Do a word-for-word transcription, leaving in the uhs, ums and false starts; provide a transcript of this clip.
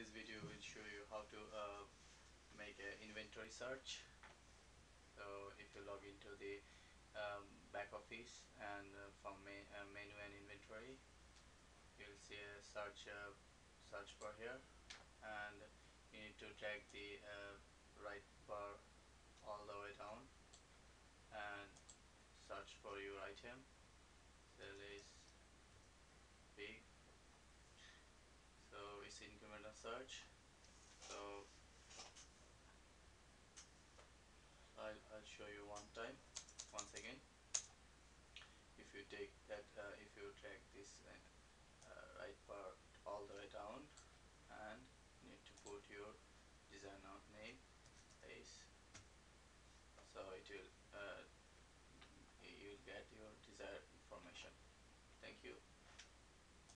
this video will show you how to uh, make an inventory search. So if you log into the um, back office and uh, from ma uh, menu and inventory, you'll see a search uh, search bar here, and you need to drag the uh, right bar all the way down and search for your item. There is big, so it's incremental search. So I'll, I'll show you one time once again. If you take that uh, if you drag this uh, uh, right part all the way down, and you need to put your design